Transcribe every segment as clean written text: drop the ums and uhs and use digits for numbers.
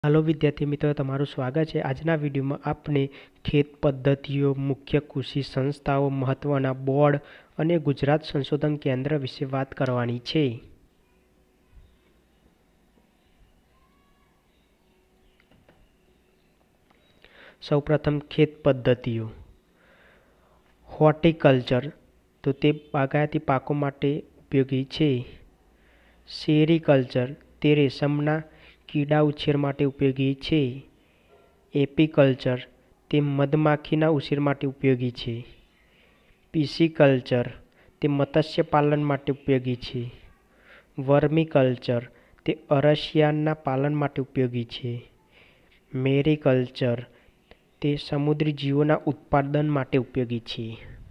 હાલો વિદ્યાર્થી મિત્રો, તમારું સ્વાગત છે. આજના વિડીયોમાં આપણે ખેત પદ્ધતિઓ, મુખ્ય કૃષિ સંસ્થાઓ, મહત્વના બોર્ડ અને ગુજરાત સંશોધન કેન્દ્ર વિશે વાત કરવાની છે. સૌપ્રથમ ખેત પદ્ધતિઓ. હોર્ટિકલ્ચર તો તે બાગાયતી પાકો માટે ઉપયોગી છે. સેરીકલ્ચર તે રેશમના કીડા ઉછેર માટે ઉપયોગી છે. એપીકલ્ચર તે મધમાખીના ઉછેર માટે ઉપયોગી છે. પિસિકલ્ચર તે મત્સ્ય પાલન માટે ઉપયોગી છે. વર્મિકલ્ચર તે અળસિયાના પાલન માટે ઉપયોગી છે. મેરીકલ્ચર તે સમુદ્રી જીવોના ઉત્પાદન માટે ઉપયોગી છે.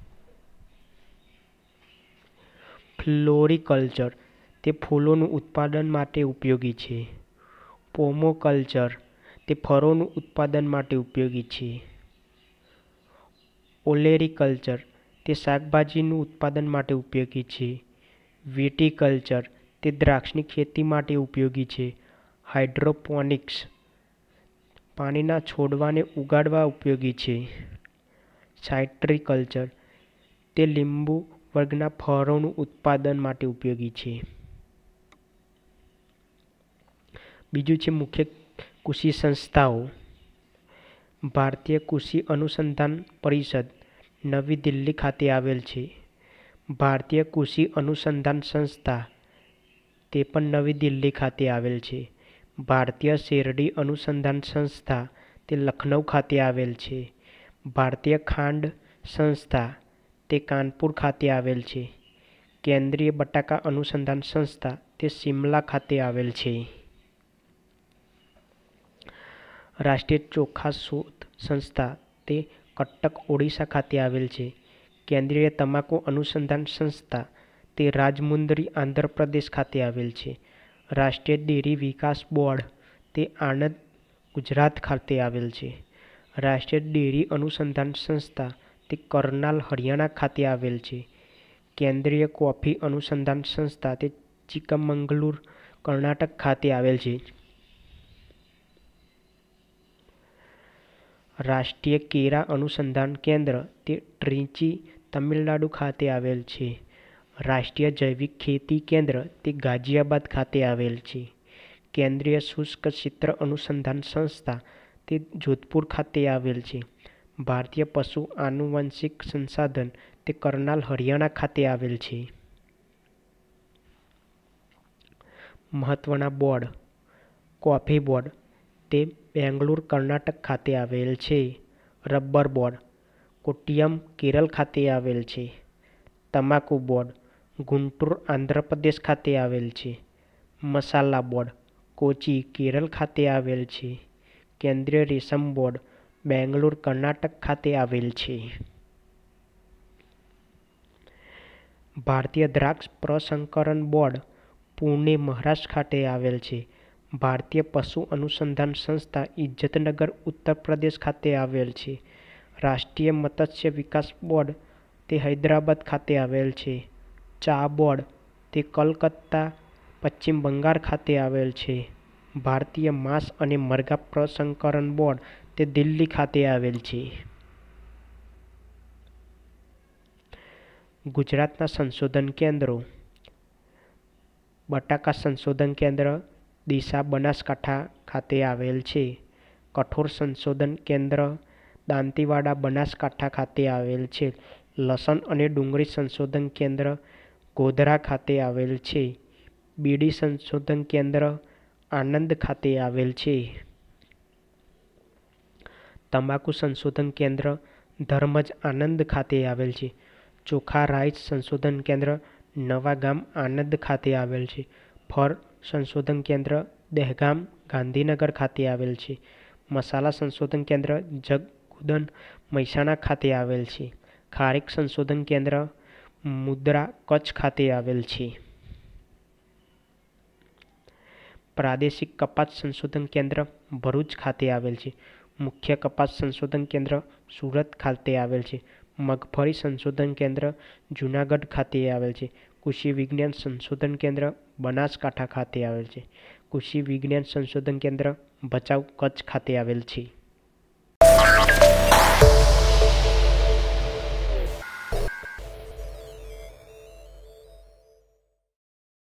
ફ્લોરિકલ્ચર તે ફૂલોનું ઉત્પાદન માટે ઉપયોગી છે. પોમોકલ્ચર તે ફળોનું ઉત્પાદન માટે ઉપયોગી છે. ઓલેરીકલ્ચર તે શાકભાજીનું ઉત્પાદન માટે ઉપયોગી છે. વિટીકલ્ચર તે દ્રાક્ષની ખેતી માટે ઉપયોગી છે. હાઇડ્રોપોનિક્સ પાણીના છોડવાને ઉગાડવા ઉપયોગી છે. સાઇટ્રીકલ્ચર તે લીંબુ વર્ગના ફળોનું ઉત્પાદન માટે ઉપયોગી છે. બીજું છે મુખ્ય કૃષિ સંસ્થાઓ. ભારતીય કૃષિ અનુસંધાન પરિષદ નવી દિલ્હી ખાતે આવેલ છે. ભારતીય કૃષિ અનુસંધાન સંસ્થા તે પણ નવી દિલ્હી ખાતે આવેલ છે. ભારતીય શેરડી અનુસંધાન સંસ્થા તે લખનઉ ખાતે આવેલ છે. ભારતીય ખાંડ સંસ્થા તે કાનપુર ખાતે આવેલ છે. કેન્દ્રીય બટાકા અનુસંધાન સંસ્થા તે શિમલા ખાતે આવેલ છે. રાષ્ટ્રીય ચોખા શોધ સંસ્થા તે કટક ઓડિશા ખાતે આવેલ છે. કેન્દ્રીય તમાકુ અનુસંધાન સંસ્થા તે રાજમુંદરી આંધ્રપ્રદેશ ખાતે આવેલ છે. રાષ્ટ્રીય ડેરી વિકાસ બોર્ડ તે આણંદ ગુજરાત ખાતે આવેલ છે. રાષ્ટ્રીય ડેરી અનુસંધાન સંસ્થા તે કરનાલ હરિયાણા ખાતે આવેલ છે. કેન્દ્રીય કોફી અનુસંધાન સંસ્થા તે ચિકમંગલુર કર્ણાટક ખાતે આવેલ છે. રાષ્ટ્રીય કેરા અનુસંધાન કેન્દ્ર તે ટ્રિચી તમિલનાડુ ખાતે આવેલ છે. રાષ્ટ્રીય જૈવિક ખેતી કેન્દ્ર તે ગાઝિયાબાદ ખાતે આવેલ છે. કેન્દ્રીય શુષ્ક ક્ષેત્ર અનુસંધાન સંસ્થા તે જોધપુર ખાતે આવેલ છે. ભારતીય પશુ આનુવંશિક સંસાધન તે કરનાલ હરિયાણા ખાતે આવેલ છે. મહત્વના બોર્ડ. કોફી બોર્ડ તે બેંગલુરુ કર્ણાટક ખાતે આવેલ છે. રબર બોર્ડ કોટ્ટયમ કેરળ ખાતે આવેલ છે. તમાકુ બોર્ડ ગુંટુર આંધ્રપ્રદેશ ખાતે આવેલ છે. મસાલા બોર્ડ કોચી કેરળ ખાતે આવેલ છે. કેન્દ્રીય રેશમ બોર્ડ બેંગલુરુ કર્ણાટક ખાતે આવેલ છે. ભારતીય દ્રાક્ષ પ્રસંસ્કરણ બોર્ડ પુણે મહારાષ્ટ્ર ખાતે આવેલ છે. ભારતીય પશુ અનુસંધાન સંસ્થા ઇજ્જતનગર ઉત્તર પ્રદેશ ખાતે આવેલ છે. રાષ્ટ્રીય મત્સ્ય વિકાસ બોર્ડ તે હૈદરાબાદ ખાતે આવેલ છે. ચા બોર્ડ તે કલકત્તા પશ્ચિમ બંગાળ ખાતે આવેલ છે. ભારતીય માંસ અને મરઘા પ્રસંસ્કરણ બોર્ડ તે દિલ્હી ખાતે આવેલ છે. ગુજરાતના સંશોધન કેન્દ્રો. બટાકા સંશોધન કેન્દ્ર ડીસા બનાસકાંઠા ખાતે આવેલ છે. કઠોળ સંશોધન કેન્દ્ર દાંતીવાડા બનાસકાંઠા ખાતે આવેલ છે. લસણ અને ડુંગળી સંશોધન કેન્દ્ર ગોધરા ખાતે આવેલ છે. બીડી સંશોધન કેન્દ્ર આણંદ ખાતે આવેલ છે. તમાકુ સંશોધન કેન્દ્ર ધર્મજ આણંદ ખાતે આવેલ છે. ચોખા રાઈસ સંશોધન કેન્દ્ર નવા ગામ આણંદ ખાતે આવેલ છે. ફળ સંશોધન કેન્દ્ર દહેગામ ગાંધીનગર ખાતે આવેલ છે. મસાલા સંશોધન કેન્દ્ર જગુદન મહેસાણા ખાતે આવેલ છે. ખારેક સંશોધન કેન્દ્ર મુદ્રા કચ્છ ખાતે આવેલ છે. પ્રાદેશિક કપાસ સંશોધન કેન્દ્ર ભરૂચ ખાતે આવેલ છે. મુખ્ય કપાસ સંશોધન કેન્દ્ર સુરત ખાતે આવેલ છે. મગફળી સંશોધન કેન્દ્ર જૂનાગઢ ખાતે આવેલ છે. કૃષિ વિજ્ઞાન સંશોધન કેન્દ્ર બનાસકાંઠા ખાતે આવેલ છે. કૃષિ વિજ્ઞાન સંશોધન કેન્દ્ર ભચાઉ કચ્છ ખાતે આવેલ છે.